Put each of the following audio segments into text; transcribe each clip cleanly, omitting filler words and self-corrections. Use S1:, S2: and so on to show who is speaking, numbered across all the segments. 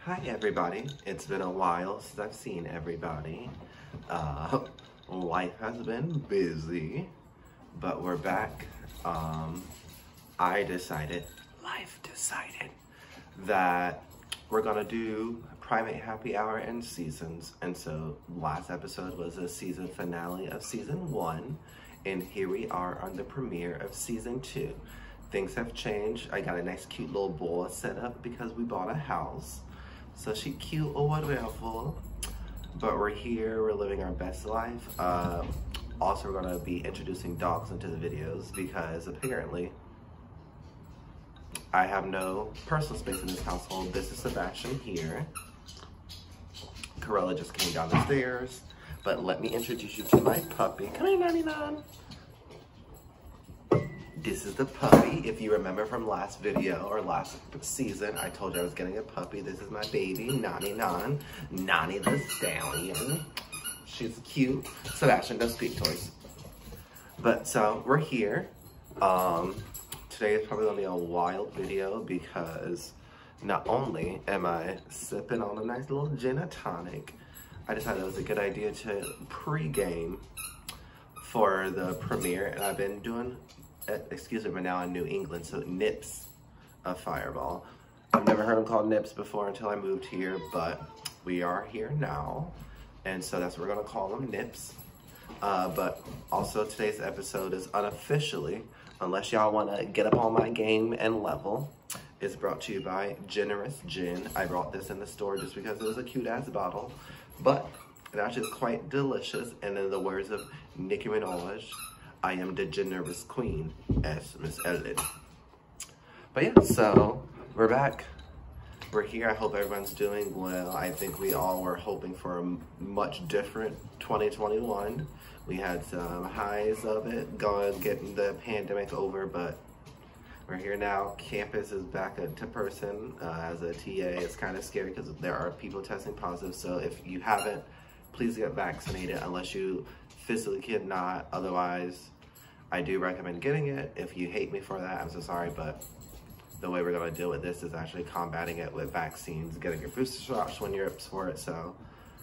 S1: Hi everybody, it's been a while since I've seen everybody. Life has been busy, but we're back. Life decided that we're gonna do Primate Happy Hour in seasons. And so last episode was the season finale of season 1, and here we are on the premiere of season 2. Things have changed. I got a nice cute little bowl set up because we bought a house. So she cute or whatever, but we're here, we're living our best life. Also, we're gonna be introducing dogs into the videos because apparently I have no personal space in this household. This is Sebastian here. Corella just came down the stairs, but let me introduce you to my puppy. Come here, 99. This is the puppy. If you remember from last video or last season, I told you I was getting a puppy. This is my baby, Nani the stallion. She's cute. Sebastian does squeak toys. But so we're here. Today is probably gonna be a wild video because not only am I sipping on a nice little gin and tonic, I decided it was a good idea to pre-game for the premiere, and I've been doing, excuse me, but now in New England, so nips of Fireball. I've never heard them called nips before until I moved here, but we are here now, and so that's what we're gonna call them, nips. But also today's episode is unofficially, unless y'all wanna get up on my game and level, is brought to you by Generous Gin. I brought this in the store just because it was a cute ass bottle, but it actually is quite delicious, and in the words of Nicki Minaj, I am the generous queen, as Miss Ellen. But yeah, so we're back. We're here. I hope everyone's doing well. I think we all were hoping for a much different 2021. We had some highs of it, getting the pandemic over, but we're here now. Campus is back to person. As a TA, it's kind of scary because there are people testing positive. So if you haven't, please get vaccinated unless you physically cannot. Otherwise, I do recommend getting it. If you hate me for that, I'm so sorry, but the way we're gonna deal with this is actually combating it with vaccines, getting your booster shots when you're up for it. So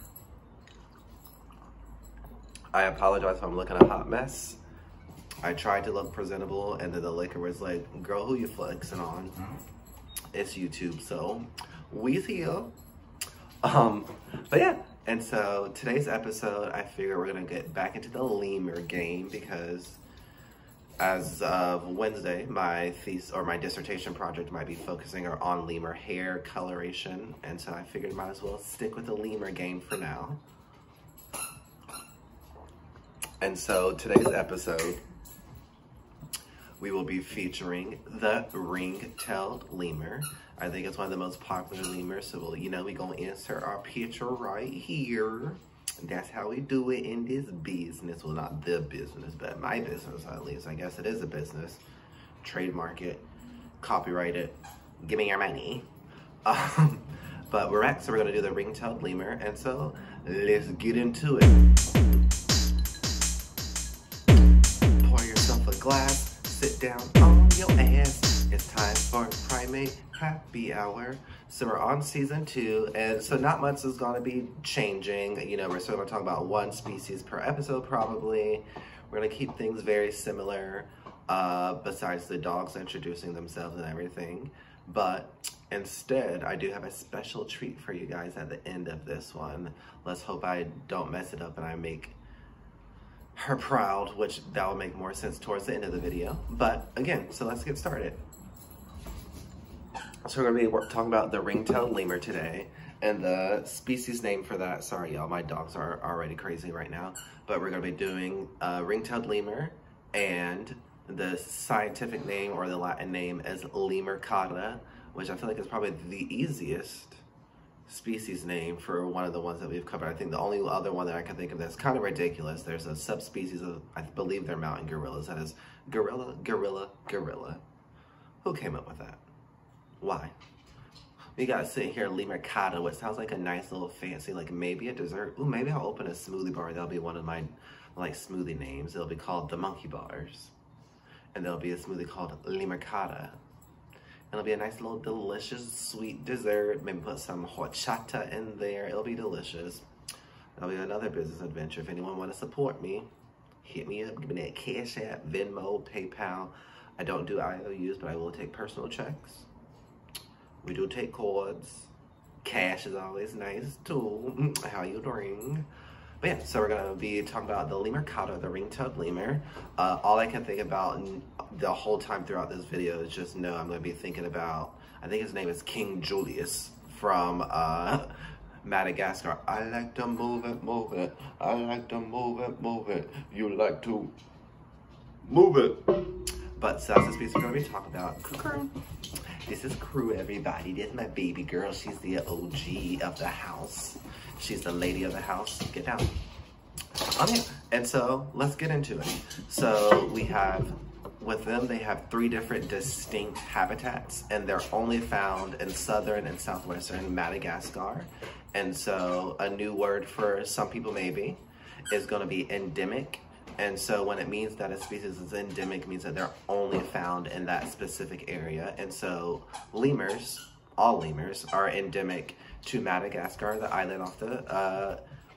S1: I apologize if I'm looking a hot mess. I tried to look presentable, and then the liquor was like, girl, who you flexing on? It's YouTube, so we's here. But yeah, and so today's episode, I figure we're gonna get back into the Lemur game because as of Wednesday, my thesis or my dissertation project might be focusing on lemur hair coloration, and so I figured might as well stick with the lemur game for now. And so today's episode, we will be featuring the ring-tailed lemur. I think it's one of the most popular lemurs, so we'll, we gonna insert our picture right here. That's how we do it in this business. Well, not the business, but my business at least. I guess it is a business. Trademark it, copyright it, give me your money. But we're back, so we're gonna do the ring-tailed lemur, and so let's get into it. Pour yourself a glass, sit down on your ass. It's time for Primate Happy Hour. So we're on season 2, and so not much is gonna be changing. We're still gonna talk about one species per episode probably. We're gonna keep things very similar, besides the dogs introducing themselves and everything. But instead, I do have a special treat for you guys at the end of this one. Let's hope I don't mess it up and I make her proud, which that will make more sense towards the end of the video. But again, so let's get started. So we're gonna be talking about the ring-tailed lemur today, and the species name for that, sorry y'all, my dogs are already crazy right now, but we're gonna be doing ring-tailed lemur, and the scientific name or the Latin name is Lemur catta, which I feel like is probably the easiest species name for one of the ones that we've covered. I think the only other one that I can think of that's kind of ridiculous, there's a subspecies of, I believe they're mountain gorillas, that is gorilla. Who came up with that? Why? We gotta sit here, Lemur catta, what sounds like a nice little fancy, like maybe a dessert. Ooh, maybe I'll open a smoothie bar. That'll be one of my smoothie names. It'll be called the Monkey Bars. And there'll be a smoothie called Lemur catta. It'll be a nice little delicious sweet dessert. Maybe put some horchata in there. It'll be delicious. It'll be another business adventure. If anyone want to support me, hit me up. Give me that Cash App, Venmo, PayPal. I don't do IOUs, but I will take personal checks. We do take cords. Cash is always nice too. How you doing? But yeah, so we're gonna be talking about the lemur catta, the ring-tailed lemur. All I can think about the whole time throughout this video is just know I'm gonna be thinking about, I think his name is King Julius from Madagascar. I like to move it, move it. I like to move it, move it. You like to move it. But so that's the species we're gonna be talking about. Crew. This is Crew, everybody. This is my baby girl. She's the OG of the house. She's the lady of the house. Get down. Yeah. And so let's get into it. So we have, with them, they have 3 different distinct habitats, and they're only found in southern and southwestern Madagascar. And so a new word for some people maybe is going to be endemic. And so when it means that a species is endemic, it means that they're only found in that specific area. And so lemurs, all lemurs, are endemic to Madagascar, the island off the,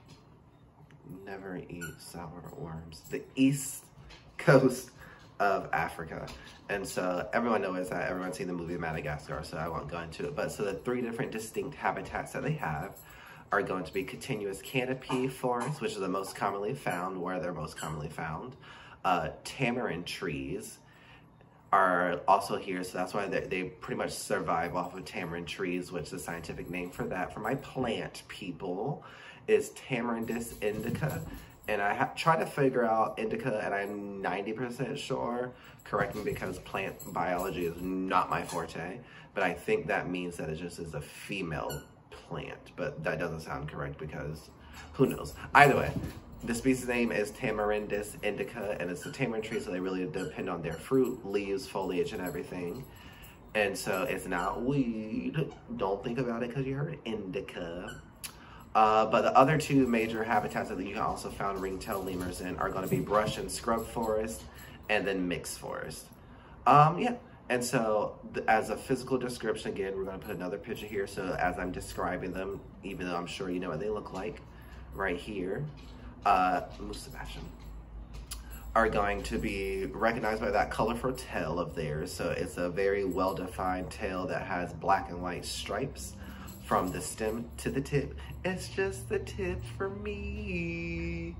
S1: never eat sour worms, the east coast of Africa. And so everyone knows that, everyone's seen the movie Madagascar, so I won't go into it. But so the 3 different distinct habitats that they have are going to be continuous canopy forests, which is the most commonly found, where they're most commonly found. Tamarind trees are also here, so that's why they pretty much survive off of tamarind trees, which the scientific name for that, for my plant people, is Tamarindus indica. And I tried to figure out indica, and I'm 90% sure, correct me because plant biology is not my forte, but I think that means that it just is a female plant, but that doesn't sound correct because who knows. Either way, the species name is Tamarindus indica, and it's a tamarind tree, so they really depend on their fruit, leaves, foliage, and everything. And so it's not weed. Don't think about it because you heard indica. But the other 2 major habitats that you can also find ring-tailed lemurs in are going to be brush and scrub forest, and then mixed forest. Yeah. And so as a physical description, again, we're going to put another picture here. So as I'm describing them, even though I'm sure you know what they look like, right here, Sebastian, are going to be recognized by that colorful tail of theirs. So it's a very well-defined tail that has black and white stripes from the stem to the tip. It's just the tip for me.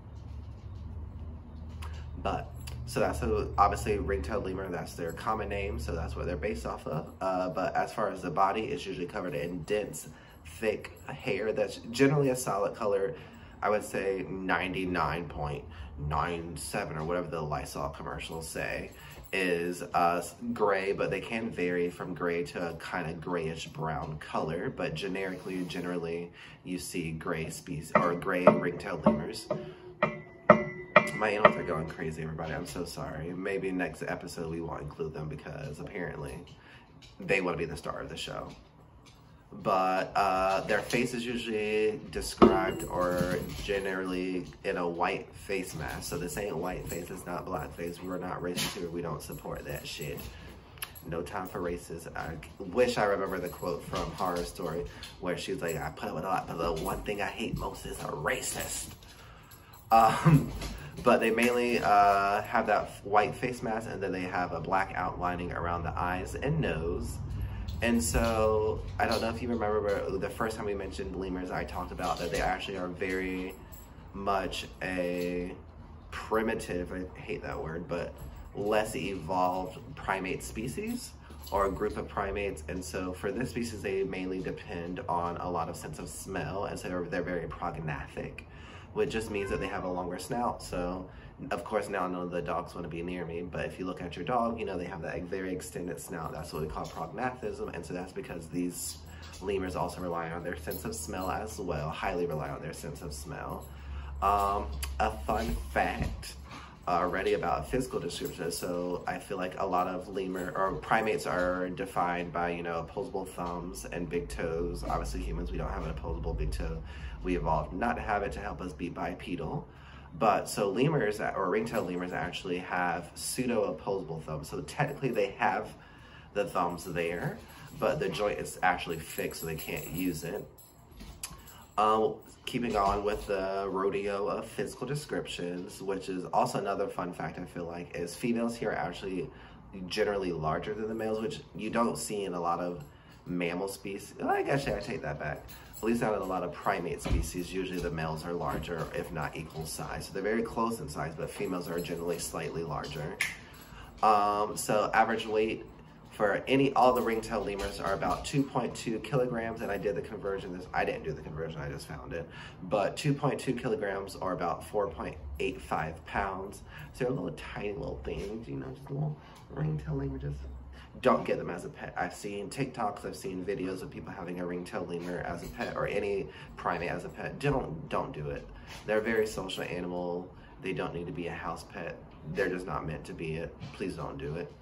S1: But so that's obviously ring-tailed lemur, that's their common name, so that's what they're based off of. But as far as the body, it's usually covered in dense, thick hair that's generally a solid color. I would say 99.97 or whatever the Lysol commercials say is gray, but they can vary from gray to a kind of grayish brown color. But generally, you see gray species or gray ring-tailed lemurs. My animals are going crazy, everybody. I'm so sorry. Maybe next episode we won't include them because apparently they want to be the star of the show. But their face is usually described or generally in a white face mask. So this ain't white face, it's not black face. We're not racist here. We don't support that shit. No time for racists. I wish I remember the quote from Horror Story where she's like, I put up with a lot, but the one thing I hate most is a racist. But they mainly have that white face mask, and then they have a black outlining around the eyes and nose. And so, I don't know if you remember, but the first time we mentioned lemurs, I talked about that they actually are very much a primitive, I hate that word, but less evolved primate species, or a group of primates. And so for this species, they mainly depend on a lot of sense of smell, and so they're very prognathic, which just means that they have a longer snout. So of course now none of the dogs want to be near me, but if you look at your dog, you know, they have that very extended snout. That's what we call prognathism. And so that's because these lemurs also rely on their sense of smell as well, highly rely on their sense of smell. A fun fact already about physical description. So I feel like a lot of lemur or primates are defined by, you know, opposable thumbs and big toes. Obviously humans, we don't have an opposable big toe. We evolved not to have it to help us be bipedal. But so lemurs, or ring-tailed lemurs, actually have pseudo-opposable thumbs. So technically they have the thumb's there, but the joint is actually fixed so they can't use it. Keeping on with the rodeo of physical descriptions, which is also another fun fact I feel like, is females here are actually generally larger than the males, which you don't see in a lot of mammal species. I guess I take that back. At least out of a lot of primate species, usually the males are larger, if not equal size. So they're very close in size, but females are generally slightly larger. So average weight for all the ringtail lemurs are about 2.2 kilograms, and I did the conversion. I didn't do the conversion, I just found it. But 2.2 kilograms or about 4.85 pounds. So they're little tiny little things, you know, just little ringtail lemur. Just don't get them as a pet. I've seen TikToks, I've seen videos of people having a ringtail lemur as a pet, or any primate as a pet. Don't do it. They're a very social animal. They don't need to be a house pet. They're just not meant to be it. Please don't do it.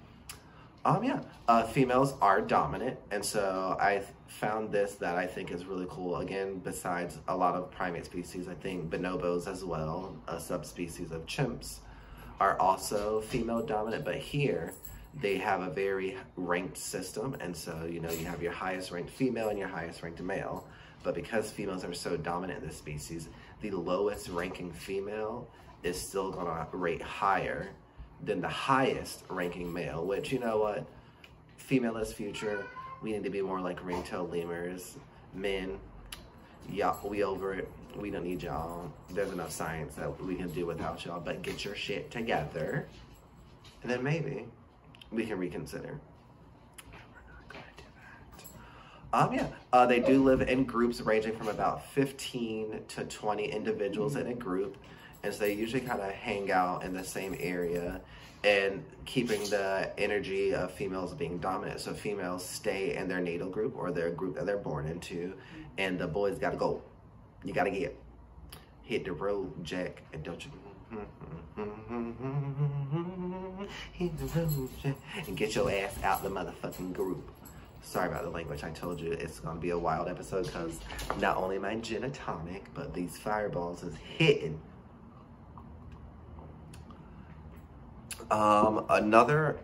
S1: Females are dominant, and so I found this that I think is really cool. Again, besides a lot of primate species, I think bonobos as well, a subspecies of chimps, are also female dominant, but here they have a very ranked system, and so, you know, you have your highest ranked female and your highest ranked male, but because females are so dominant in this species, the lowest ranking female is still gonna rate higher than the highest ranking male, which, you know what, female is future. We need to be more like ringtail lemurs. Men, y'all, we over it. We don't need y'all. There's enough science that we can do without y'all, but get your shit together, and then maybe we can reconsider. We're not gonna do that. They do live in groups ranging from about 15 to 20 individuals in a group. And so they usually kind of hang out in the same area and keeping the energy of females being dominant. So females stay in their natal group or their group that they're born into, and the boys gotta go. You gotta hit the road, Jack, and don't you hit the road, Jack, and get your ass out the motherfucking group. Sorry about the language. I told you it's gonna be a wild episode because not only am I gin and tonic, but these fireballs is hitting. Another,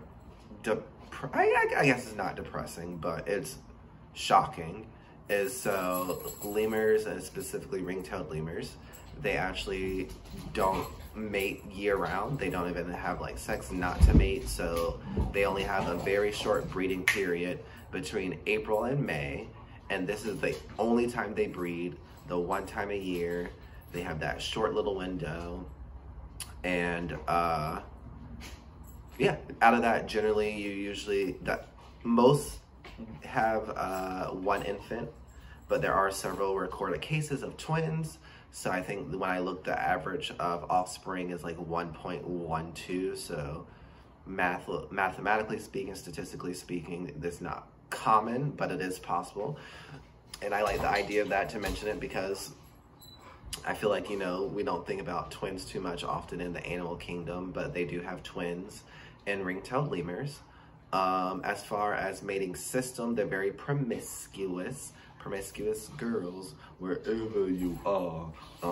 S1: I guess it's not depressing, but it's shocking, is so lemurs, and specifically ring-tailed lemurs, they actually don't mate year-round. They don't even have like sex not to mate, so they only have a very short breeding period between April and May, and this is the only time they breed, the one time a year. They have that short little window, and yeah, out of that, generally, most have one infant, but there are several recorded cases of twins. So I think when I looked, the average of offspring is like 1.12. So mathematically speaking, statistically speaking, that's not common, but it is possible. And I like the idea of that to mention it because I feel like, you know, we don't think about twins too much often in the animal kingdom, but they do have twins in ring-tailed lemurs. As far as mating system, they're very promiscuous girls wherever you are.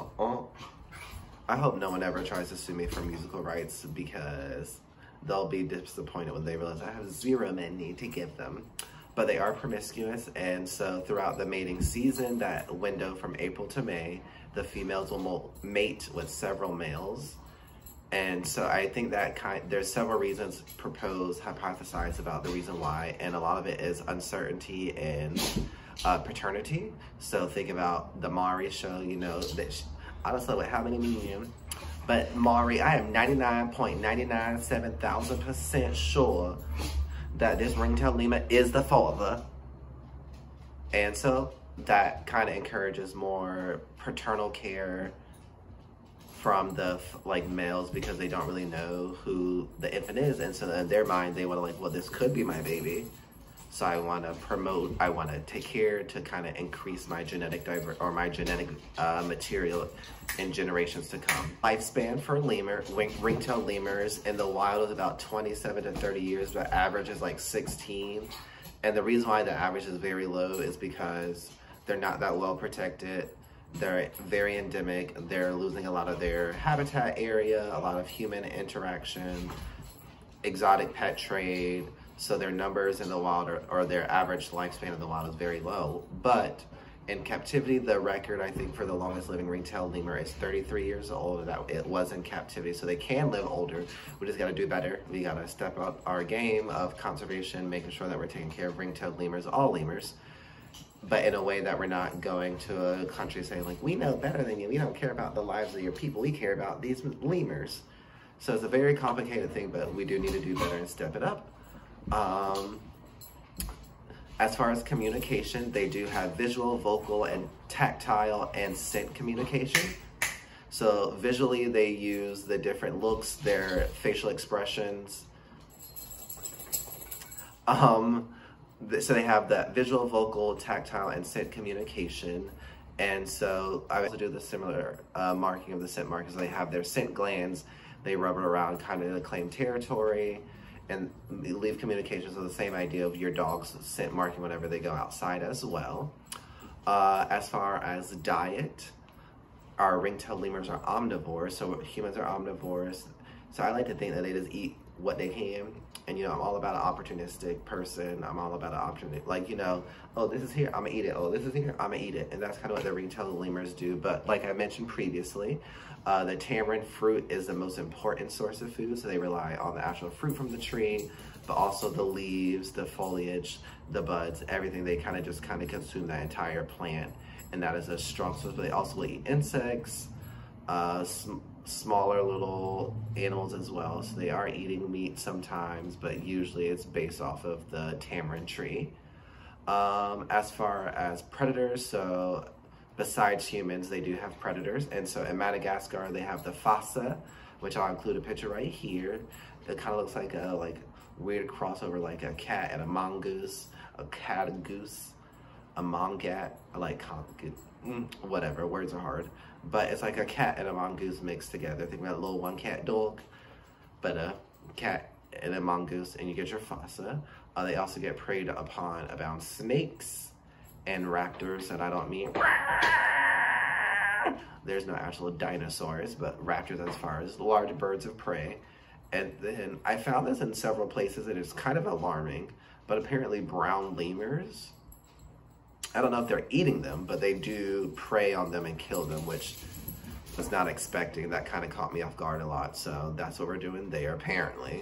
S1: I hope no one ever tries to sue me for musical rights because they'll be disappointed when they realize I have zero money to give them. But they are promiscuous, and so throughout the mating season, that window from April to May, the females will mate with several males. And so I think that there's several reasons proposed, hypothesized about the reason why, and a lot of it is uncertainty and paternity. So think about the Maury show, you know, that I don't know how many million, but Maury, I am 99.997,000% sure that this ring-tailed lemur is the father. And so that kind of encourages more paternal care from the males because they don't really know who the infant is, and so in their mind they want to well, this could be my baby, so I want to take care to kind of increase my genetic material in generations to come. Lifespan for ring-tailed lemurs in the wild is about 27 to 30 years, but average is like 16. And the reason why the average is very low is because they're not that well protected. They're very endemic. They're losing a lot of their habitat area, a lot of human interaction, exotic pet trade. So their numbers in the wild or their average lifespan in the wild is very low. But in captivity, the record, I think, for the longest living ring-tailed lemur is 33 years old. That it was in captivity, so they can live older. We just got to do better. We got to step up our game of conservation, making sure that we're taking care of ring-tailed lemurs, all lemurs, but in a way that we're not going to a country saying, like, we know better than you. We don't care about the lives of your people. We care about these lemurs. So it's a very complicated thing, but we do need to do better and step it up. As far as communication, they do have visual, vocal, and tactile and scent communication. So visually, they use the different looks, their facial expressions. So they have that visual, vocal, tactile, and scent communication. And so I also do the similar marking of the scent markers. They have their scent glands. They rub it around kind of to claim territory and leave communications with the same idea of your dog's scent marking whenever they go outside as well. As far as diet, our ring-tailed lemurs are omnivores, so humans are omnivores. So I like to think that they just eat what they can. And, you know, I'm all about an opportunistic person. I'm all about an opportunity, like, you know, oh, this is here, I'm gonna eat it. Oh, this is here, I'm gonna eat it. And that's kind of what the ring-tailed lemurs do. But like I mentioned previously, the tamarind fruit is the most important source of food. So they rely on the actual fruit from the tree, but also the leaves, the foliage, the buds, everything. They kind of just consume that entire plant. And that is a strong source. But they also eat insects, smaller little animals as well. So they are eating meat sometimes, but usually it's based off of the tamarind tree. As far as predators, so besides humans, they do have predators. And so in Madagascar, they have the fossa, which I'll include a picture right here. It kind of looks like a weird crossover, like a cat and a mongoose, a cat and goose, a mongat, whatever, words are hard. But it's like a cat and a mongoose mixed together. Think about a little one cat dog, but a cat and a mongoose, and you get your fossa. They also get preyed upon about snakes and raptors, and I don't mean there's no actual dinosaurs, but raptors as far as large birds of prey. And then I found this in several places, and it's kind of alarming, but apparently brown lemurs, I don't know if they're eating them, but they do prey on them and kill them, which I was not expecting. That kind of caught me off guard a lot. So that's what we're doing there, apparently.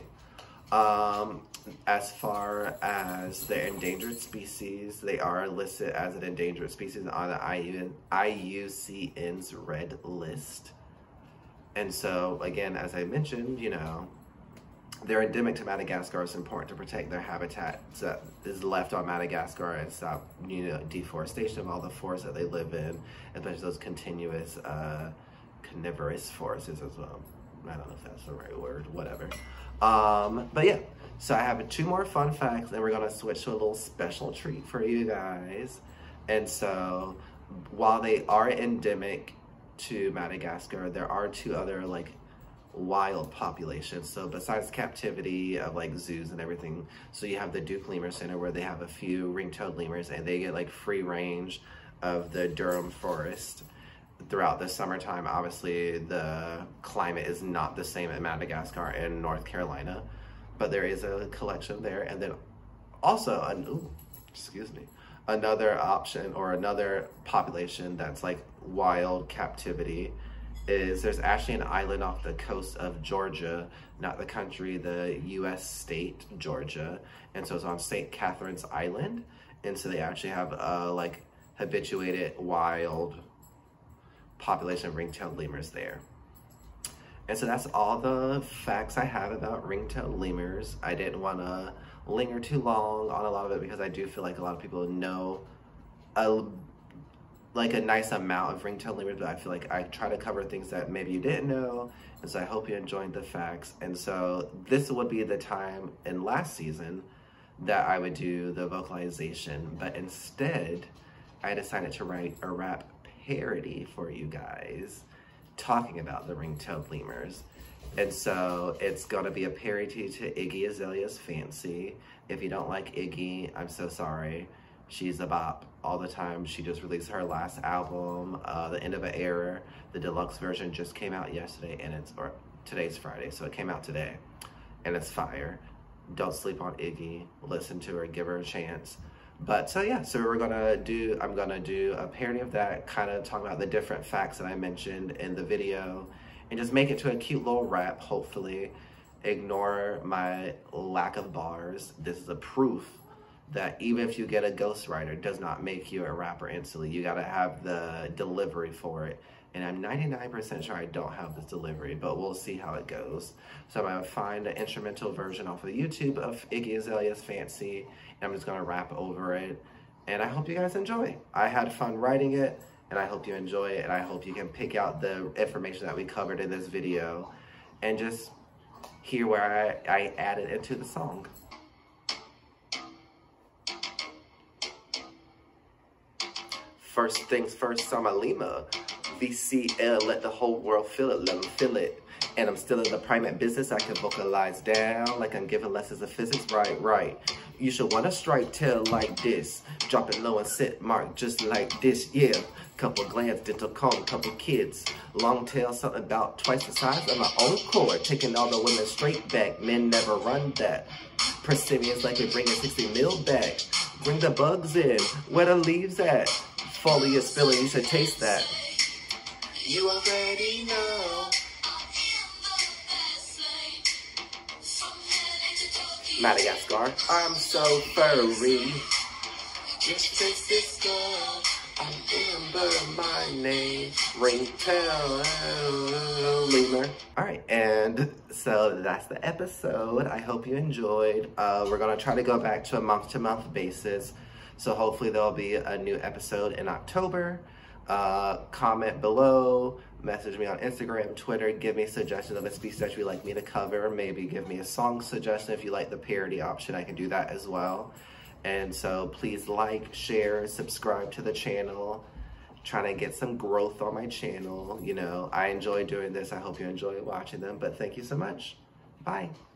S1: As far as the endangered species, they are listed as an endangered species on the IUCN's red list. And so, again, as I mentioned, you know, they're endemic to Madagascar. It's important to protect their habitat that is left on Madagascar and stop, you know, deforestation of all the forests that they live in, especially those continuous carnivorous forests as well. I don't know if that's the right word, whatever. But yeah, so I have 2 more fun facts, and we're gonna switch to a little special treat for you guys. And so, while they are endemic to Madagascar, there are 2 other wild populations. So besides captivity of zoos and everything, so you have the Duke Lemur Center where they have a few ring-tailed lemurs, and they get free range of the Durham forest throughout the summertime. Obviously the climate is not the same at Madagascar and North Carolina, but there is a collection there. And then also another option or another population that's wild captivity is there's actually an island off the coast of Georgia, not the country, the US state, Georgia. And so it's on St. Catherine's Island. And so they actually have a habituated wild population of ring-tailed lemurs there. And so that's all the facts I have about ring-tailed lemurs. I didn't want to linger too long on a lot of it because I do feel like a lot of people know a nice amount of ring-tailed lemurs, but I feel like I try to cover things that maybe you didn't know, and so I hope you enjoyed the facts. And so this would be the time in last season that I would do the vocalization, but instead I decided to write a rap parody for you guys talking about the ring-tailed lemurs. And so it's gonna be a parody to Iggy Azalea's Fancy. If you don't like Iggy, I'm so sorry. She's a bop all the time. She just released her last album, The End of an Era. The deluxe version just came out yesterday, and today's Friday, so it came out today, and it's fire. don't sleep on Iggy. Listen to her, give her a chance. But so yeah, so I'm gonna do a parody of that, kind of talking about the different facts that I mentioned in the video, and just make it to a cute little rap, hopefully. Ignore my lack of bars. This is a proof that even if you get a ghostwriter, it does not make you a rapper instantly. You gotta have the delivery for it. And I'm 99% sure I don't have this delivery, but we'll see how it goes. So I'm gonna find an instrumental version off of YouTube of Iggy Azalea's Fancy, and I'm just gonna rap over it. And I hope you guys enjoy. I had fun writing it, and I hope you enjoy it, and I hope you can pick out the information that we covered in this video and just hear where I added into the song. First things first, I'm a Lemur. VCL, let the whole world feel it, let them feel it. And I'm still in the primate business, I can vocalize down like I'm giving lessons of physics, right. You should wanna strike tail like this. Drop it low and sit mark just like this, yeah. Couple glands, dental comb, couple kids. Long tail, something about twice the size of my own cord. Taking all the women straight back, men never run that. Persimmons like they bring a 60 mil back. Bring the bugs in, where the leaves at? Foliage spilling, you should taste that. You already know. Madagascar, I'm so furry. Just taste this girl. I remember my name. Ringtail, Lemur. Alright, and so that's the episode. I hope you enjoyed. We're gonna try to go back to a month-to-month basis. So hopefully there'll be a new episode in October. Comment below, message me on Instagram, Twitter, give me suggestions of a species that you'd like me to cover. Maybe give me a song suggestion if you like the parody option. I can do that as well. And so please like, share, subscribe to the channel. Trying to get some growth on my channel. You know, I enjoy doing this. I hope you enjoy watching them, but thank you so much. Bye.